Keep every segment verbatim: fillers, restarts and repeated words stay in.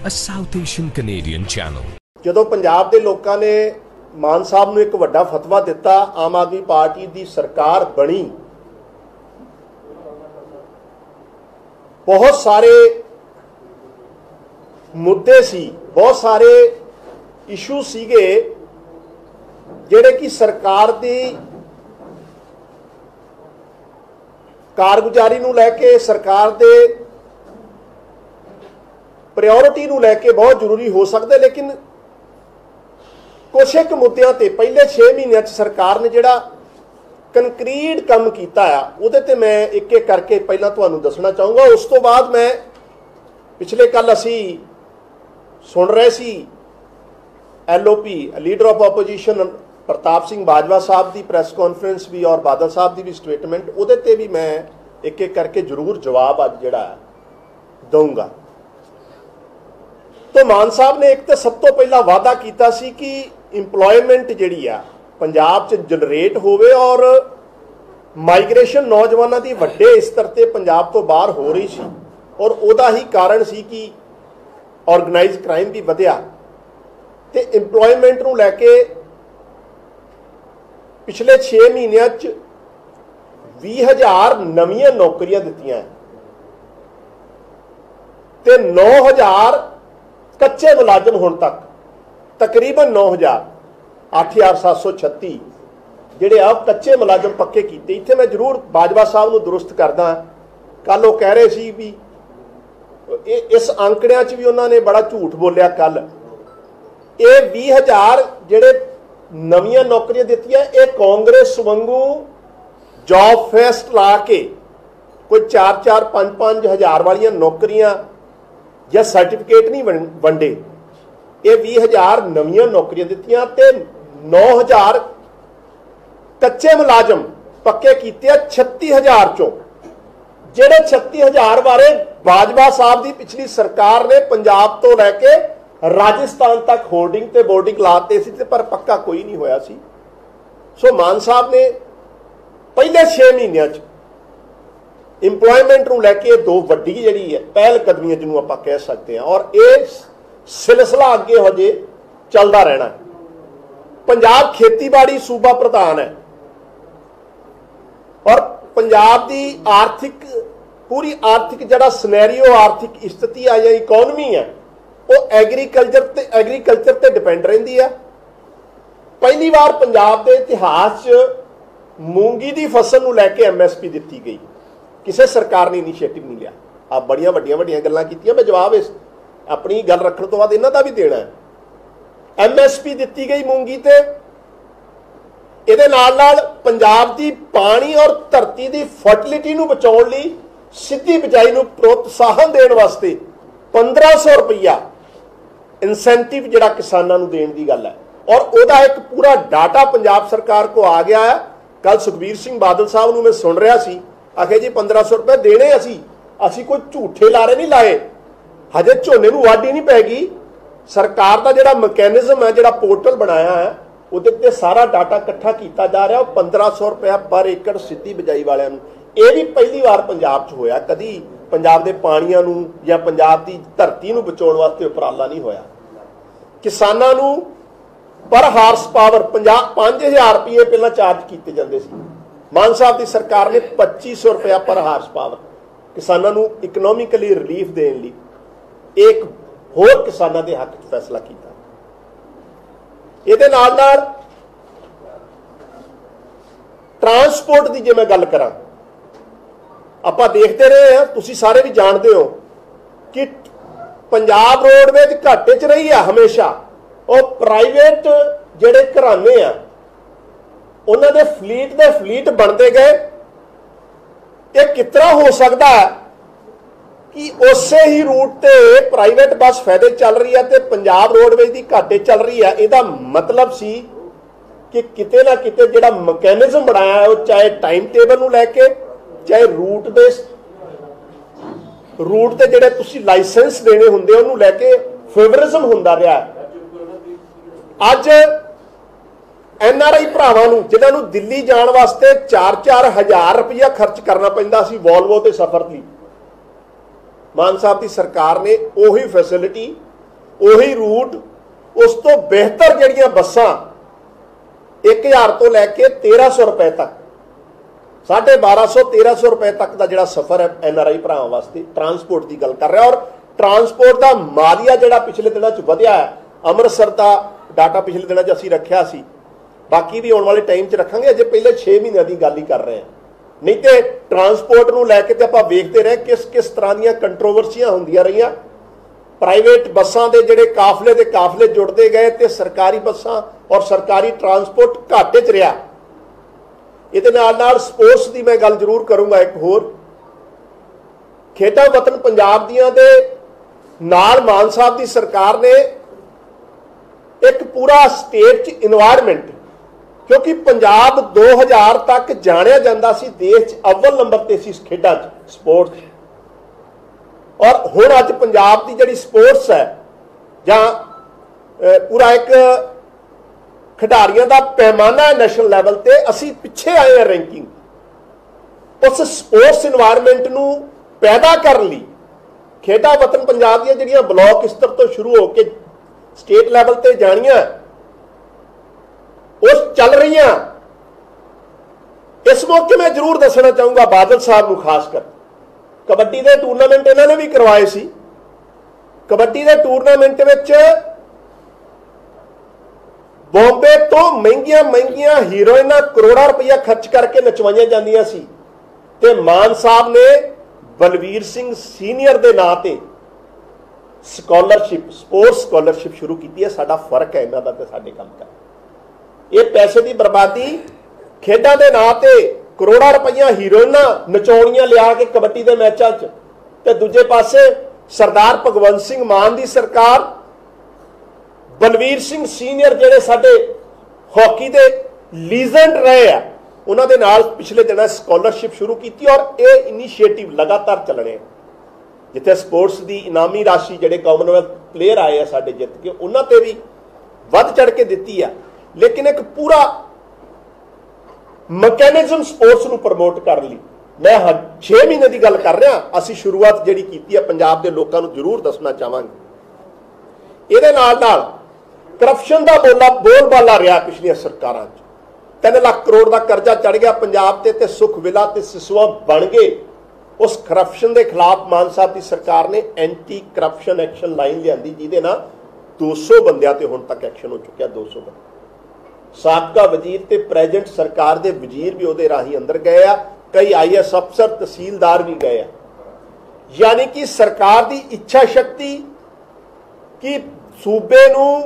a South Asian Canadian channel. ਜਦੋਂ ਪੰਜਾਬ ਦੇ ਲੋਕਾਂ ਨੇ ਮਾਨ ਸਾਹਿਬ ਨੂੰ ਇੱਕ ਵੱਡਾ ਫਤਵਾ ਦਿੱਤਾ, ਆਮ ਆਦਮੀ ਪਾਰਟੀ ਦੀ ਸਰਕਾਰ ਬਣੀ, बहुत सारे मुद्दे सी, बहुत सारे इशू सीगे जिहड़े कि सरकार दी कारगुजारी नूं लैके, सरकार दे प्रायोरिटी नूं लैके बहुत जरूरी हो सकते, लेकिन कुछ एक मुद्दों ते पहले छे महीनों च सरकार ने जिहड़ा कंक्रीट काम किया आ, उहदे ते मैं एक एक करके पहला तुहानूं दसना चाहूँगा। उस तो बाद मैं पिछले कल असी सुन रहे सी L O P leader of opposition Pratap Singh Bajwa साहब की प्रैस कॉन्फ्रेंस भी और बादल साहब की भी स्टेटमेंट, उहदे ते भी मैं एक एक करके जरूर जवाब अज जिहड़ा दूंगा। तो मान साहब ने एक तो सब तो पहला वादा किया सी कि इंपलॉयमेंट जिहड़ी आ पंजाब च जनरेट होवे और माइग्रेशन नौजवानों की वड्डे स्तर ते पंजाब तो बाहर हो रही सी, और उहदा ही कारण सी कि ऑर्गेनाइज क्राइम भी वधिया ते इंपलॉयमेंट नूं लैके पिछले छे महीनों च बीस हज़ार नवीं नौकरियां दित्तियां ते नौ हज़ार कच्चे मुलाजम हुण तक तकरीबन नौ हज़ार अठ हज़ार सत्त सौ छत्ती जिहड़े आ कच्चे मुलाजम पक्के कीते। इत्थे मैं जरूर बाजवा साहब नूं दुरुस्त करदा, कल वो कह रहे सी भी इस आंकड़ियां च भी उन्होंने बड़ा झूठ बोलिया। कल ये बीस हज़ार जिहड़े नवीं नौकरियां दित्तियां, ये कांग्रेस वांगू जॉब फेस्ट ला के कोई चार चार पांच पांच हज़ार वाली नौकरियां या सर्टिफिकेट नहीं वंडे, ये बीस हज़ार नवीं नौकरियां दित्तियां ते नौ हज़ार कच्चे मुलाजम पक्के कीते छत्ती हज़ार चों, जिहड़े छत्ती हज़ार बारे बाजवा साहब की पिछली सरकार ने पंजाब तो लैके राजस्थान तक होर्डिंग ते बोर्डिंग लाते सी, पर पक्का कोई नहीं होया सी। सो मान साहब ने पहले छे महीनों च इंपलॉयमेंट नूं लैके दो वड्डी जिहड़ी है पहल कदमियां जिन्हों आपां कह सकते हैं, और ये सिलसिला अगे हजे चलता रहना है। पंजाब खेतीबाड़ी सूबा प्रधान है और पंजाब की आर्थिक पूरी आर्थिक जड़ा सनैरियो आर्थिक स्थिति है या इकोनमी है वो एग्रीकल्चर ते एग्रीकल्चर ते डिपेंड रहिंदी है। पहली बार पंजाब के इतिहास च मूंगी की फसल नूं लैके एम एस पी दिती गई, किसी सरकार ने इनीशिएटिव नहीं लिया। आप बड़ियां वड्डियां वड्डियां गल्लां कीतियां, मैं जवाब इस अपनी गल रखने तो बाद इन्हां दा भी देना है। एम एस पी दिती गई मूंगी ते इहदे नाल नाल पंजाब दी पानी और धरती की फर्टिलिटी नूं बचाउण लई सिद्धी बिजाई नूं प्रोत्साहन देण वास्ते पंद्रह सौ रुपया इंसेंटिव जिहड़ा किसानां नूं देण दी गल है, और उहदा एक पूरा डाटा पंजाब सरकार को आ गया है। कल सुखबीर सिंह बादल साहब नूं मैं सुन रहा सी, आखे जी पंद्रह सौ रुपये देने असी असी कोई झूठे लारे नहीं लाए, हजे झोने नूं वाढी नहीं पैगी। सरकार का जिहड़ा मैकेनिज्म है, जिहड़ा पोर्टल बनाया है, उहदे ते सारा डाटा इकट्ठा किया जा रहा, पंद्रह सौ रुपया पर एकड़ सीधी बिजाई वालियां नूं। ये भी पहली बार पंजाब च होया, कदी पंजाब के पानियां नूं या पंजाब की धरती नूं बचाउण वास्ते उपराला नहीं होया। किसानां नूं पर हार्स पावर पंजाब पांच हज़ार रुपये पहला चार्ज किए जाते सी, मान साहब की सरकार ने पच्चीस सौ रुपया पर हार्स पावर किसानां नूं इकनोमिकली रिलीफ देण लई एक होर किसानां दे हक च फैसला किया। इहदे नाल नाल ट्रांसपोर्ट की जे मैं गल करां, आपां देखते रहे हैं, तुसीं सारे भी जानते हो कि पंजाब रोडवेज घाटे च रही है हमेशा। और प्राइवेट जिहड़े घराने आ उन्हां दे फलीट दे फलीट बनते गए। ये कितना हो सकता है कि उसे ही रूट ते प्राइवेट बस फायदे चल रही है ते पंजाब रोडवेज की घाटे चल रही है। इसका मतलब सी कि किते ना किते जिहड़ा मैकेनिज्म बनाया है, चाहे टाइम टेबल नूं लैके, चाहे रूट दे रूट ते जिहड़े तुसीं लाइसेंस देने हुंदे उहनूं लैके फेवरिज्म हुंदा रहा। अज एन आर आई भरावां नूं जिन्हां नूं दिल्ली जाण वास्ते चार चार हज़ार रुपया खर्च करना पैंदा सी वॉल्वो ते सफर दी, मान साहब की सरकार ने उही फैसिलिटी ਉਹੀ ਰੂਟ ਉਸ ਤੋਂ ਬਿਹਤਰ ਜਿਹੜੀਆਂ ਬੱਸਾਂ एक हज़ार तो लैके तेरह सौ रुपए तक साढ़े बारह सौ तेरह सौ रुपए तक का जो सफर है एन आर आई भरावां वास्ते ट्रांसपोर्ट की गल कर रहा। और ट्रांसपोर्ट का मालिया जो पिछले दिनों च वधिया है, अमृतसर का डाटा पिछले दिनों च असीं रखिया सी, बाकी भी आने वाले टाइम च रखांगे। अजे पहले छे महीनों की गल ही कर रहे हैं, नहीं तो ट्रांसपोर्ट नूं लैके ते आपां वेखते रहे किस किस तरह दी कंट्रोवर्सियां होंदियां रहियां। प्राइवेट बसां दे जिहड़े काफले दे काफले जुड़ते गए तो सरकारी बसां और सरकारी ट्रांसपोर्ट घाटे च रहा। इहदे नाल नाल स्पोर्ट्स की मैं गल जरूर करूंगा। एक होर खेडां वतन पंजाब दियां दे नाल मान साहब की सरकार ने एक पूरा स्टेट च इन्वायरमेंट, क्योंकि पंजाब दो हज़ार तक जानिया जांदा सी देश च अव्वल नंबर ते सी खेडां च स्पोर्ट्स, और हुण अज पंजाब की जिहड़ी स्पोर्ट्स है जां पूरा एक खिडारियों का पैमाना है नेशनल लैवल ते असी पिछे आए हैं रैंकिंग। उस स्पोर्ट्स इन्वायरमेंट नूं पैदा करने लई खेडा वतन पंजाब दी जिहड़ियां ब्लॉक स्तर तो शुरू होकर स्टेट लैवल ते जानियां उस चल रही। इस मौके मैं जरूर दसना चाहूँगा बादल साहब नूं खासकर, कबड्डी के टूरनामेंट इन्होंने भी करवाए सी। कबड्डी के टूरनामेंट विच बॉम्बे तो महंगिया महंगिया हीरोइना करोड़ों रुपया खर्च करके नचवाइया जांदियां सी, ते मान साहब ने बलवीर सिंह सीनियर के नां ते स्कॉलरशिप स्पोर्ट्स स्कॉलरशिप शुरू की है। साडा फर्क है इन्हां दा ते साडे काम का। ये पैसे की बर्बादी खेडां दे नां ते करोड़ों रुपया हीरोइना नचौड़ियां लिया के कबड्डी के मैचों च, ते दूजे पासे सरदार भगवंत सिंह मान की सरकार बलवीर सिंह सीनियर जिहड़े साडे हॉकी के लीजेंड रहे आ उन्हां दे नाल पिछले दिनों स्कॉलरशिप शुरू की। और ये इनीशिएटिव लगातार चलने जिथे स्पोर्ट्स की इनामी राशि जिहड़े कॉमनवैल्थ प्लेयर आए हैं साडे जित के उन्हां ते भी वध चढ़ के दिती है। लेकिन एक पूरा मैकेनिज्म स्पोर्ट्स नूं प्रमोट कर ली। मैं छे महीने की गल कर रहा, असी शुरुआत जिहड़ी कीती है पंजाब के लोगों को जरूर दसना चाहांगे। इहदे नाल नाल करप्शन का बोला बोलबाला रहा पिछलियां सरकारां च। तीन लाख करोड़ का कर्जा चढ़ गया पंजाब ते, ते सुख विला ते सिसवा बन गए। उस करप्शन के खिलाफ मान साहब की सरकार ने एंटी करप्शन एक्शन लाइन लियांदी, जिहदे नाल दो सौ बंदियां ते हुण तक एक्शन हो चुकिया। दो सौ बंदे साबका वजीर ते प्रेजेंट सरकार के वजीर भी उहदे राही अंदर गए आ, कई आई एस अफसर तहसीलदार भी गए आ। यानी कि सरकार की इच्छा शक्ति कि सूबे नूं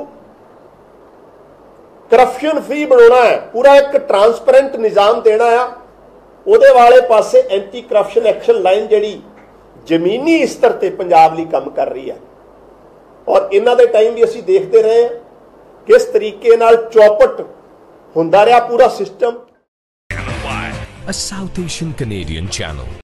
करप्शन फ्री बनाना है, पूरा एक ट्रांसपेरेंट निजाम देना है, उहदे वाले पासे एंटी करप्शन एक्शन लाइन जिहड़ी जमीनी स्तर ते पंजाब लई काम कर रही है। और इन्हां दे टाइम भी असीं देखते रहे हैं किस तरीके नाल चौपट हुंदा रहा पूरा system. A South Asian Canadian channel.